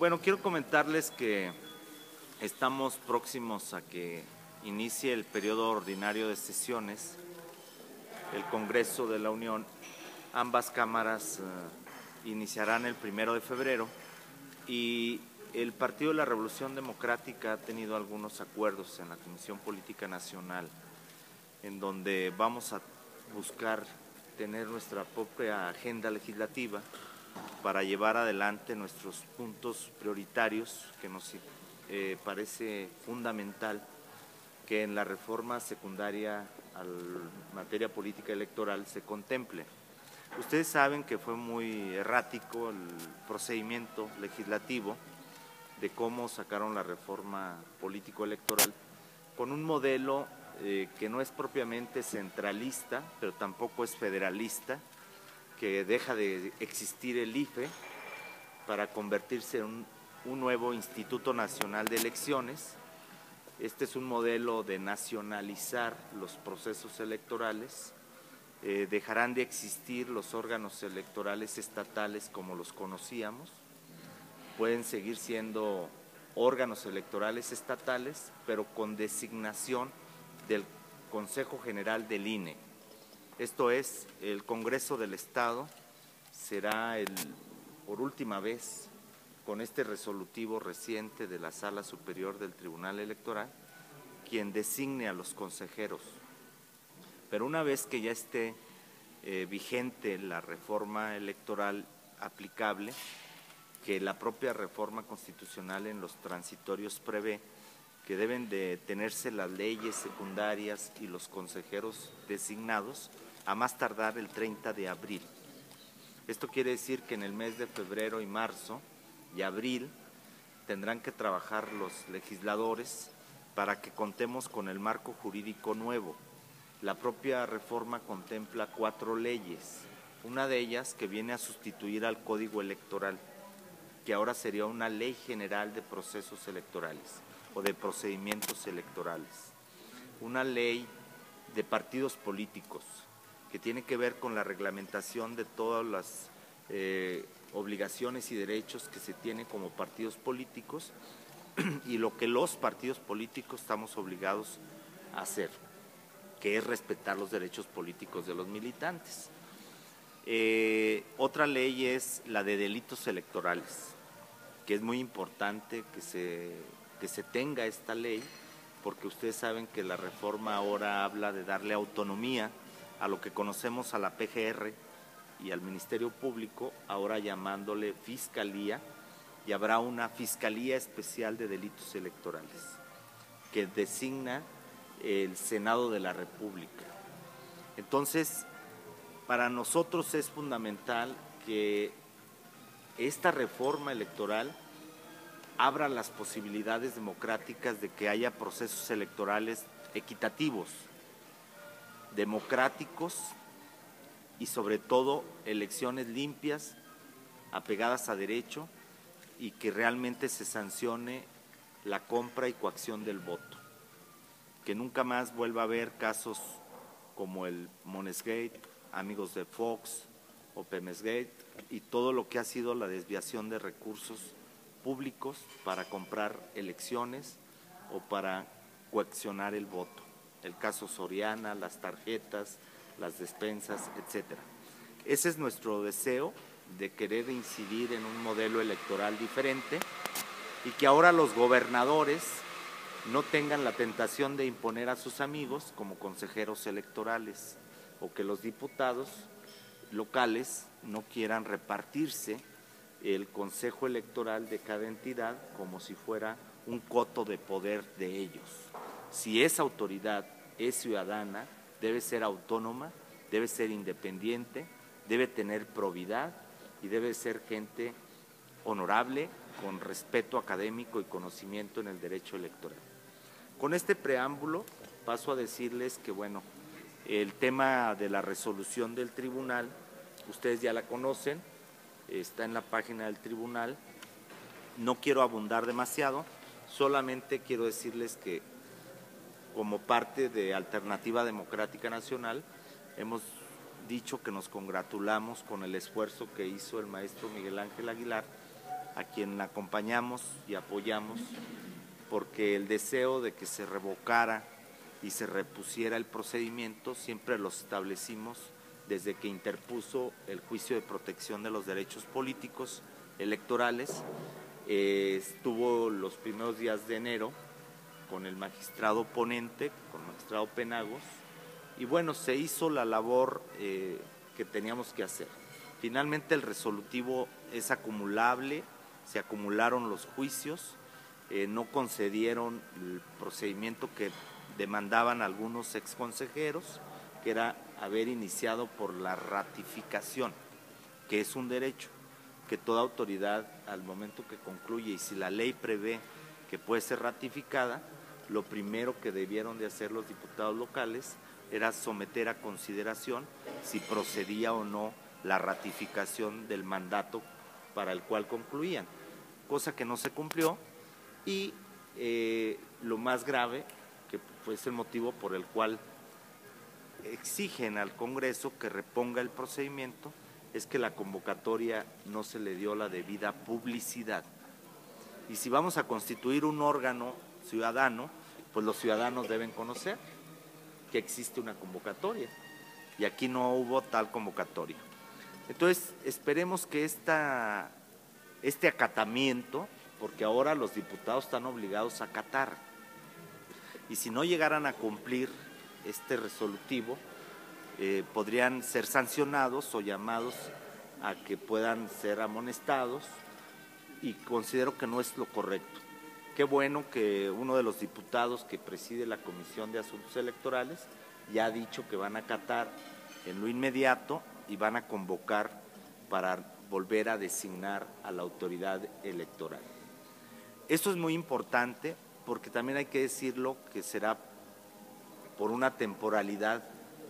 Bueno, quiero comentarles que estamos próximos a que inicie el periodo ordinario de sesiones, el Congreso de la Unión. Ambas cámaras iniciarán el 1 de febrero y el Partido de la Revolución Democrática ha tenido algunos acuerdos en la Comisión Política Nacional, en donde vamos a buscar tener nuestra propia agenda legislativa para llevar adelante nuestros puntos prioritarios, que nos parece fundamental que en la reforma secundaria a la materia política electoral se contemple. Ustedes saben que fue muy errático el procedimiento legislativo de cómo sacaron la reforma político-electoral con un modelo que no es propiamente centralista, pero tampoco es federalista, que deja de existir el IFE para convertirse en un nuevo Instituto Nacional de Elecciones. Este es un modelo de nacionalizar los procesos electorales. Dejarán de existir los órganos electorales estatales como los conocíamos. Pueden seguir siendo órganos electorales estatales, pero con designación del Consejo General del INE. Esto es, el Congreso del Estado será por última vez, con este resolutivo reciente de la Sala Superior del Tribunal Electoral, quien designe a los consejeros. Pero una vez que ya esté vigente la reforma electoral aplicable, que la propia reforma constitucional en los transitorios prevé, que deben de tenerse las leyes secundarias y los consejeros designados a más tardar el 30 de abril. Esto quiere decir que en el mes de febrero y marzo y abril tendrán que trabajar los legisladores para que contemos con el marco jurídico nuevo. La propia reforma contempla 4 leyes, una de ellas que viene a sustituir al Código Electoral, que ahora sería una ley general de procesos electorales o de procedimientos electorales. Una ley de partidos políticos que tiene que ver con la reglamentación de todas las obligaciones y derechos que se tienen como partidos políticos y lo que los partidos políticos estamos obligados a hacer, que es respetar los derechos políticos de los militantes. Otra ley es la de delitos electorales, que es muy importante que se tenga esta ley, porque ustedes saben que la reforma ahora habla de darle autonomía a lo que conocemos a la PGR y al Ministerio Público, ahora llamándole Fiscalía, y habrá una Fiscalía Especial de Delitos Electorales, que designa el Senado de la República. Entonces, para nosotros es fundamental que esta reforma electoral abra las posibilidades democráticas de que haya procesos electorales equitativos, democráticos y sobre todo elecciones limpias, apegadas a derecho y que realmente se sancione la compra y coacción del voto. Que nunca más vuelva a haber casos como el Monesgate, Amigos de Fox o Pemesgate y todo lo que ha sido la desviación de recursos públicos para comprar elecciones o para coaccionar el voto. El caso Soriana, las tarjetas, las despensas, etcétera. Ese es nuestro deseo de querer incidir en un modelo electoral diferente y que ahora los gobernadores no tengan la tentación de imponer a sus amigos como consejeros electorales o que los diputados locales no quieran repartirse el consejo electoral de cada entidad como si fuera un coto de poder de ellos. Si esa autoridad es ciudadana, debe ser autónoma, debe ser independiente, debe tener probidad y debe ser gente honorable, con respeto académico y conocimiento en el derecho electoral. Con este preámbulo paso a decirles que, bueno, el tema de la resolución del tribunal, ustedes ya la conocen, está en la página del tribunal. No quiero abundar demasiado, solamente quiero decirles que como parte de Alternativa Democrática Nacional hemos dicho que nos congratulamos con el esfuerzo que hizo el maestro Miguel Ángel Aguilar a quien acompañamos y apoyamos, porque el deseo de que se revocara y se repusiera el procedimiento siempre lo establecimos desde que interpuso el juicio de protección de los derechos políticos electorales. Estuvo los primeros días de enero con el magistrado ponente, con el magistrado Penagos, y bueno, se hizo la labor que teníamos que hacer. Finalmente el resolutivo es acumulable, se acumularon los juicios, no concedieron el procedimiento que demandaban algunos exconsejeros, que era haber iniciado por la ratificación, que es un derecho que toda autoridad al momento que concluye, y si la ley prevé que puede ser ratificada, lo primero que debieron de hacer los diputados locales era someter a consideración si procedía o no la ratificación del mandato para el cual concluían, cosa que no se cumplió, y lo más grave, que fue el motivo por el cual exigen al Congreso que reponga el procedimiento, es que la convocatoria no se le dio la debida publicidad. Y si vamos a constituir un órgano ciudadano, pues los ciudadanos deben conocer que existe una convocatoria, y aquí no hubo tal convocatoria. Entonces, esperemos que este acatamiento, porque ahora los diputados están obligados a acatar, y si no llegaran a cumplir este resolutivo, podrían ser sancionados o llamados a que puedan ser amonestados, y considero que no es lo correcto. Qué bueno que uno de los diputados que preside la Comisión de Asuntos Electorales ya ha dicho que van a acatar en lo inmediato y van a convocar para volver a designar a la autoridad electoral. Esto es muy importante porque también hay que decirlo que será por una temporalidad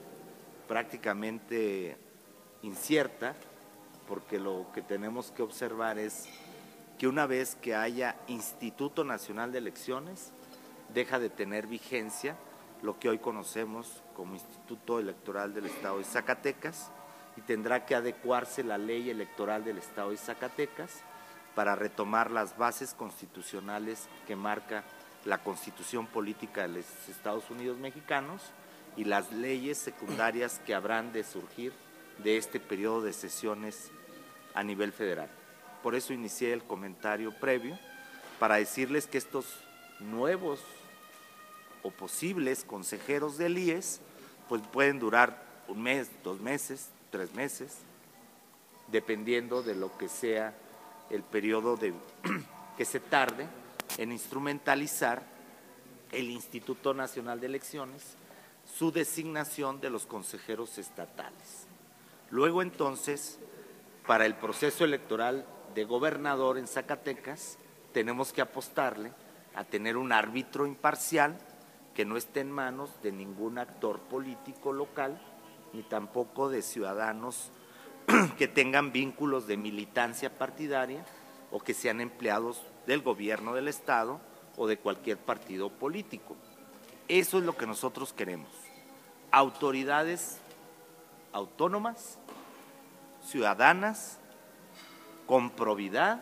prácticamente incierta, porque lo que tenemos que observar es que una vez que haya Instituto Nacional de Elecciones, deja de tener vigencia lo que hoy conocemos como Instituto Electoral del Estado de Zacatecas, y tendrá que adecuarse la ley electoral del Estado de Zacatecas para retomar las bases constitucionales que marca la Constitución Política de los Estados Unidos Mexicanos y las leyes secundarias que habrán de surgir de este periodo de sesiones a nivel federal. Por eso inicié el comentario previo, para decirles que estos nuevos o posibles consejeros del IES pues pueden durar 1 mes, 2 meses, 3 meses, dependiendo de lo que sea el periodo que se tarde en instrumentalizar el Instituto Nacional de Elecciones su designación de los consejeros estatales. Luego entonces, para el proceso electoral de gobernador en Zacatecas, tenemos que apostarle a tener un árbitro imparcial que no esté en manos de ningún actor político local, ni tampoco de ciudadanos que tengan vínculos de militancia partidaria o que sean empleados del gobierno del Estado o de cualquier partido político. Eso es lo que nosotros queremos. Autoridades autónomas, ciudadanas, con probidad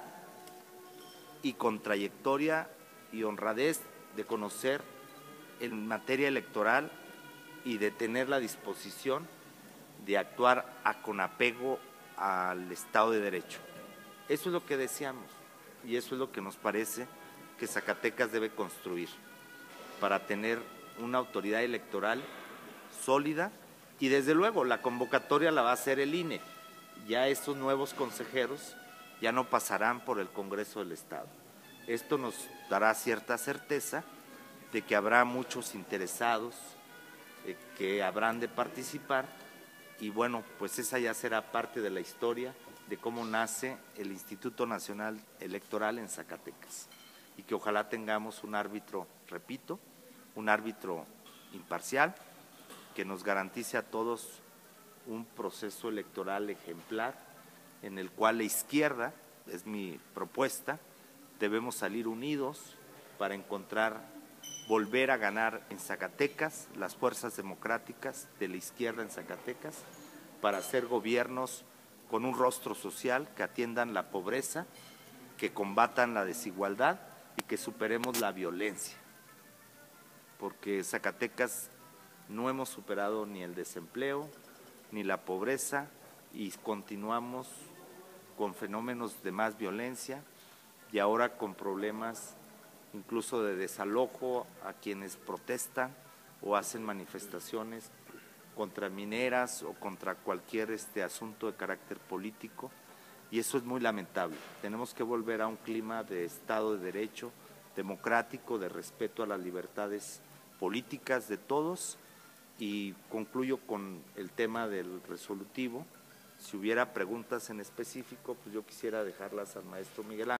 y con trayectoria y honradez de conocer en materia electoral y de tener la disposición de actuar con apego al Estado de Derecho. Eso es lo que deseamos y eso es lo que nos parece que Zacatecas debe construir para tener una autoridad electoral sólida, y desde luego la convocatoria la va a hacer el INE. Ya estos nuevos consejeros ya no pasarán por el Congreso del Estado. Esto nos dará cierta certeza de que habrá muchos interesados que habrán de participar, y bueno, pues esa ya será parte de la historia de cómo nace el Instituto Nacional Electoral en Zacatecas, y que ojalá tengamos un árbitro, repito, un árbitro imparcial que nos garantice a todos un proceso electoral ejemplar en el cual la izquierda, es mi propuesta, debemos salir unidos para volver a ganar en Zacatecas, las fuerzas democráticas de la izquierda en Zacatecas, para hacer gobiernos con un rostro social que atiendan la pobreza, que combatan la desigualdad y que superemos la violencia, porque Zacatecas no hemos superado ni el desempleo, ni la pobreza, y continuamos con fenómenos de más violencia y ahora con problemas incluso de desalojo a quienes protestan o hacen manifestaciones contra mineras o contra cualquier asunto de carácter político, y eso es muy lamentable. Tenemos que volver a un clima de Estado de Derecho, democrático, de respeto a las libertades políticas de todos. Y concluyo con el tema del resolutivo. Si hubiera preguntas en específico, pues yo quisiera dejarlas al maestro Miguel Ángel.